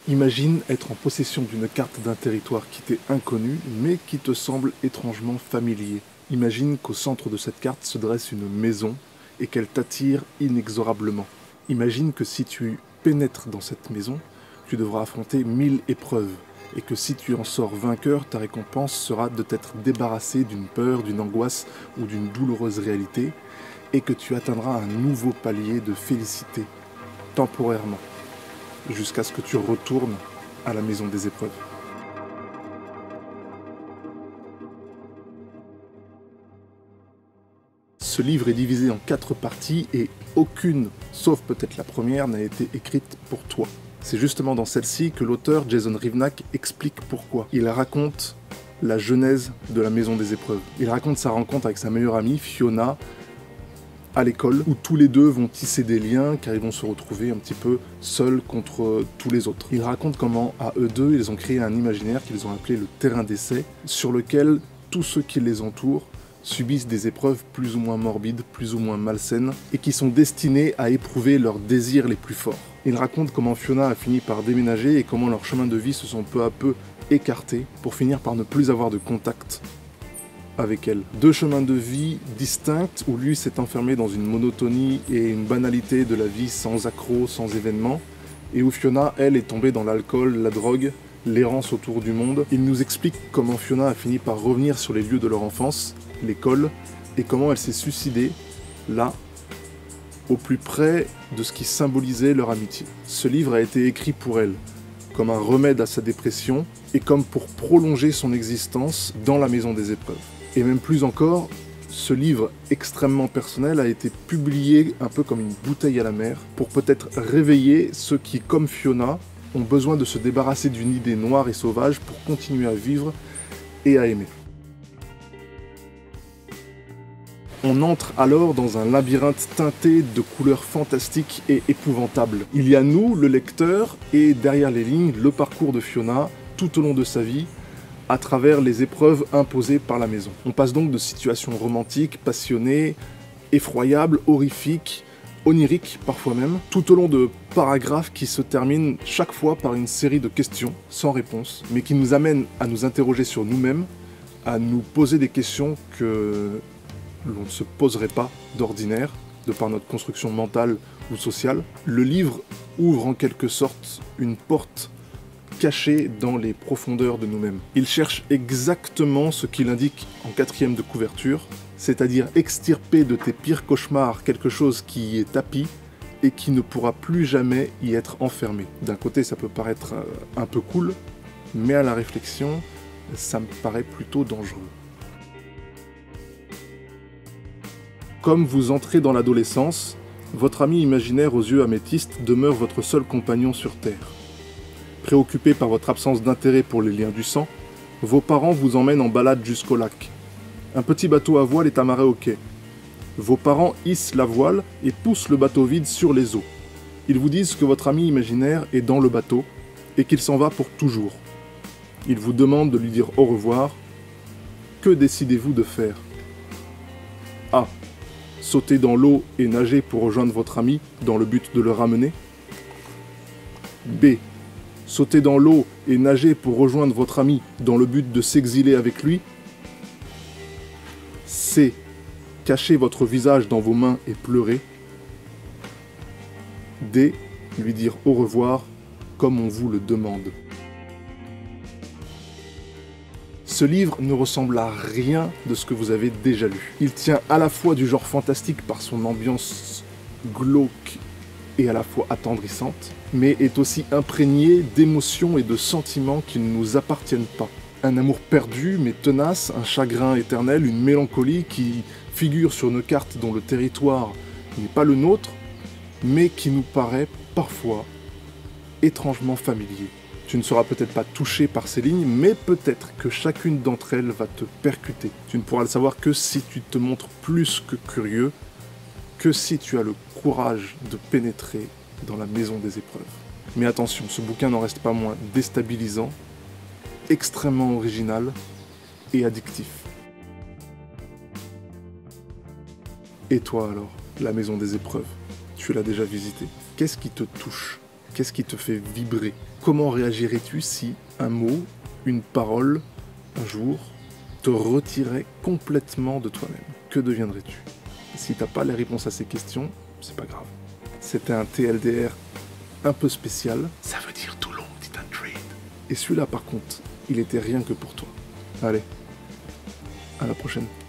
Imagine être en possession d'une carte d'un territoire qui t'est inconnu, mais qui te semble étrangement familier. Imagine qu'au centre de cette carte se dresse une maison et qu'elle t'attire inexorablement. Imagine que si tu pénètres dans cette maison, tu devras affronter 1000 épreuves, et que si tu en sors vainqueur, ta récompense sera de t'être débarrassé d'une peur, d'une angoisse ou d'une douloureuse réalité, et que tu atteindras un nouveau palier de félicité, temporairement, jusqu'à ce que tu retournes à la maison des épreuves. Ce livre est divisé en 4 parties et aucune, sauf peut-être la première, n'a été écrite pour toi. C'est justement dans celle-ci que l'auteur Jason Rivnak explique pourquoi. Il raconte la genèse de la maison des épreuves. Il raconte sa rencontre avec sa meilleure amie, Fiona, à l'école, où tous les deux vont tisser des liens car ils vont se retrouver un petit peu seuls contre tous les autres. Il raconte comment, à eux deux, ils ont créé un imaginaire qu'ils ont appelé le terrain d'essai, sur lequel tous ceux qui les entourent subissent des épreuves plus ou moins morbides, plus ou moins malsaines, et qui sont destinées à éprouver leurs désirs les plus forts. Il raconte comment Fiona a fini par déménager et comment leurs chemins de vie se sont peu à peu écartés pour finir par ne plus avoir de contact avec elle. 2 chemins de vie distincts où lui s'est enfermé dans une monotonie et une banalité de la vie sans accroc, sans événement, et où Fiona, elle, est tombée dans l'alcool, la drogue, l'errance autour du monde. Il nous explique comment Fiona a fini par revenir sur les lieux de leur enfance, l'école, et comment elle s'est suicidée, là, au plus près de ce qui symbolisait leur amitié. Ce livre a été écrit pour elle, comme un remède à sa dépression, et comme pour prolonger son existence dans la maison des épreuves. Et même plus encore, ce livre extrêmement personnel a été publié un peu comme une bouteille à la mer, pour peut-être réveiller ceux qui, comme Fiona, ont besoin de se débarrasser d'une idée noire et sauvage pour continuer à vivre et à aimer. On entre alors dans un labyrinthe teinté de couleurs fantastiques et épouvantables. Il y a nous, le lecteur, et derrière les lignes, le parcours de Fiona, tout au long de sa vie, à travers les épreuves imposées par la maison. On passe donc de situations romantiques, passionnées, effroyables, horrifiques, oniriques parfois même, tout au long de paragraphes qui se terminent chaque fois par une série de questions sans réponse, mais qui nous amènent à nous interroger sur nous-mêmes, à nous poser des questions que l'on ne se poserait pas d'ordinaire, de par notre construction mentale ou sociale. Le livre ouvre en quelque sorte une porte cachée dans les profondeurs de nous-mêmes. Il cherche exactement ce qu'il indique en 4e de couverture, c'est-à-dire extirper de tes pires cauchemars quelque chose qui y est tapi et qui ne pourra plus jamais y être enfermé. D'un côté, ça peut paraître un peu cool, mais à la réflexion, ça me paraît plutôt dangereux. Comme vous entrez dans l'adolescence, votre ami imaginaire aux yeux améthystes demeure votre seul compagnon sur Terre. Préoccupé par votre absence d'intérêt pour les liens du sang, vos parents vous emmènent en balade jusqu'au lac. Un petit bateau à voile est amarré au quai. Vos parents hissent la voile et poussent le bateau vide sur les eaux. Ils vous disent que votre ami imaginaire est dans le bateau et qu'il s'en va pour toujours. Ils vous demandent de lui dire au revoir. Que décidez-vous de faire ? A. Sauter dans l'eau et nager pour rejoindre votre ami dans le but de le ramener. B. Sauter dans l'eau et nager pour rejoindre votre ami dans le but de s'exiler avec lui. C. Cacher votre visage dans vos mains et pleurer. D. Lui dire au revoir comme on vous le demande. Ce livre ne ressemble à rien de ce que vous avez déjà lu. Il tient à la fois du genre fantastique par son ambiance glauque et à la fois attendrissante, mais est aussi imprégné d'émotions et de sentiments qui ne nous appartiennent pas. Un amour perdu mais tenace, un chagrin éternel, une mélancolie qui figure sur une carte dont le territoire n'est pas le nôtre, mais qui nous paraît parfois étrangement familier. Tu ne seras peut-être pas touché par ces lignes, mais peut-être que chacune d'entre elles va te percuter. Tu ne pourras le savoir que si tu te montres plus que curieux, que si tu as le courage de pénétrer dans la maison des épreuves. Mais attention, ce bouquin n'en reste pas moins déstabilisant, extrêmement original et addictif. Et toi alors, la maison des épreuves, tu l'as déjà visitée? Qu'est-ce qui te touche? Qu'est-ce qui te fait vibrer? Comment réagirais-tu si un mot, une parole, un jour, te retirait complètement de toi-même? Que deviendrais-tu? Si t'as pas les réponses à ces questions, c'est pas grave. C'était un TLDR un peu spécial. Ça veut dire too long, didn't read. Et celui-là, par contre, il était rien que pour toi. Allez, à la prochaine.